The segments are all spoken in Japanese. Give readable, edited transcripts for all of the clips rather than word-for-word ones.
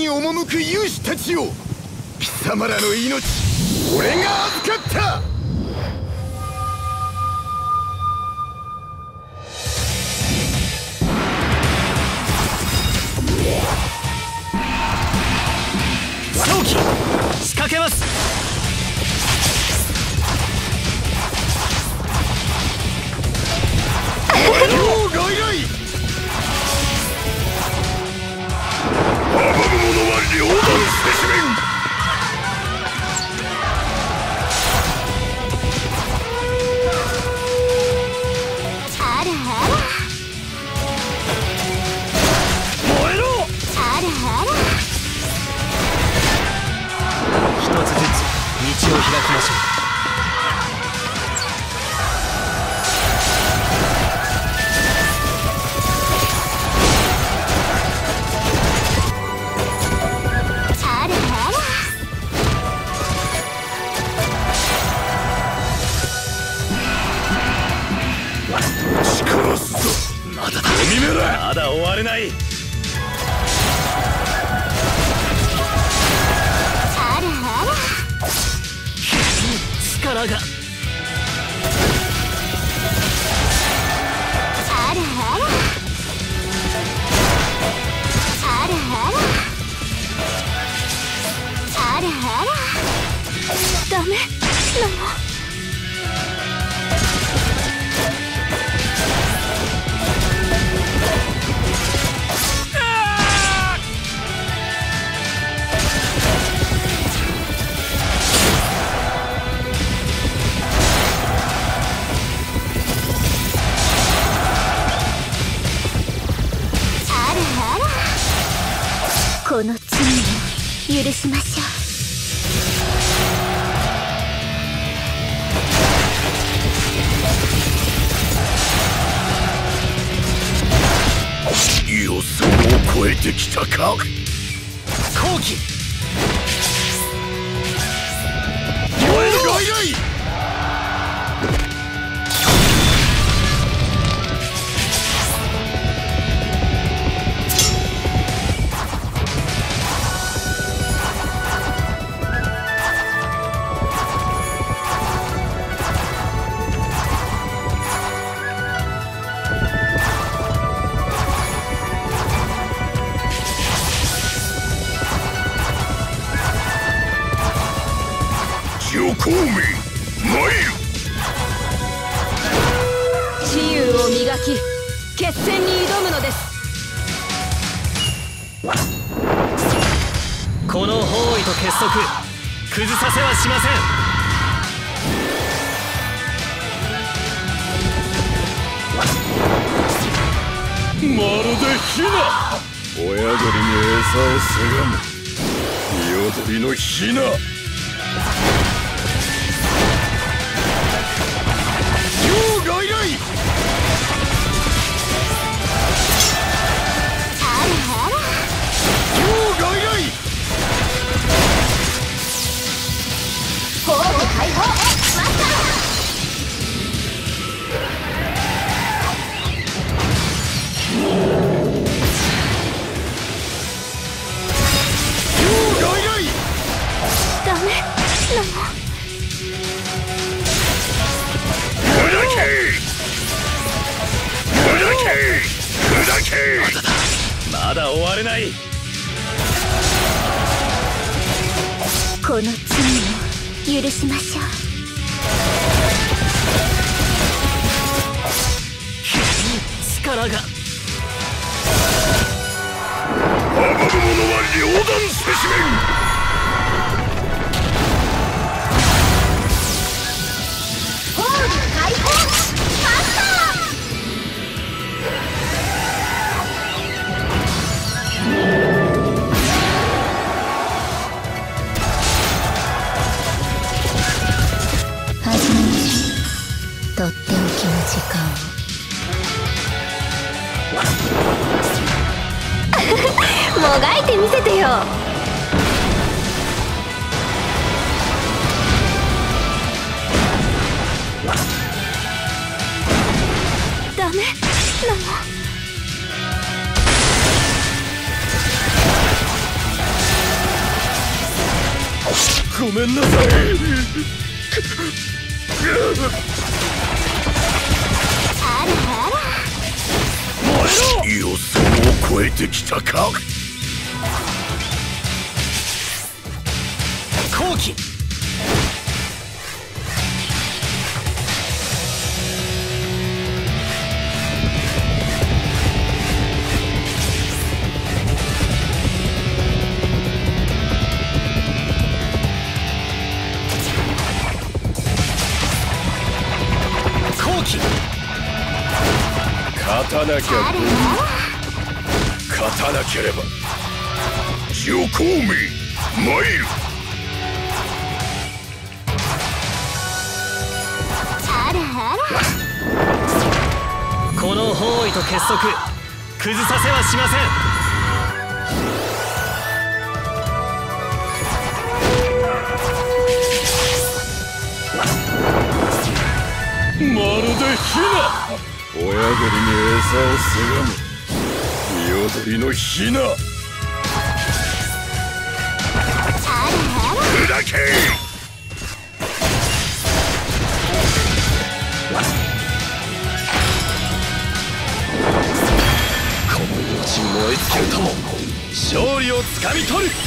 に赴く勇士たちよ、貴様らの命俺が預かった。 早期仕掛けます。 よう外来。阻む者は両断せしめん。 あらあら燃えろ。 あらあら一つずつ道を開きましょう。 まだ終われない。 あらあら力が。 あらあらあらあらあらあらダメなの。この罪を許しましょう。予想を超えてきたか。 後期燃える外来。女皇民参る。 雌雄を磨き決戦に挑むのです。 この包囲と結束崩させはしません。 まるでヒナ。親鳥に餌をせがむ彩りのヒナ。よう外来。 あらあらよう外来。 法を解放マスター。ダメなの。 まだ終われない。 この罪を許しましょう。 力が。 阻む者は両断せしめん。 解放マスター。始めましょう。とっておきの時間をもがいてみせてよ。ダメなの。 ごめんなさい。 あらあら。 予想を超えてきたか。 好機。好機。 勝たなきゃ勝たなければ上皇名参る。 あらあら。 この方位と結束崩させはしません。まるでヒナ。親鳥に餌をせがむ彩りのヒナ。砕け。この命に燃え尽きるとも勝利をつかみ取る。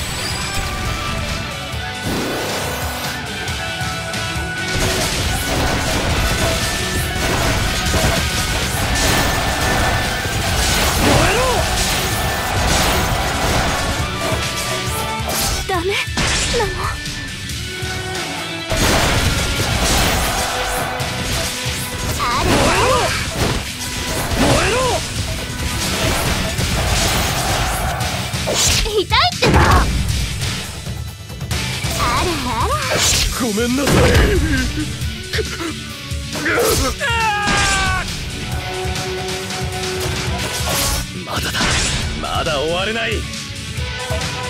ダメなの。あら燃えろ。 痛いってば。あらあら。 ごめんなさい。 ん。まだだ、まだ終われない。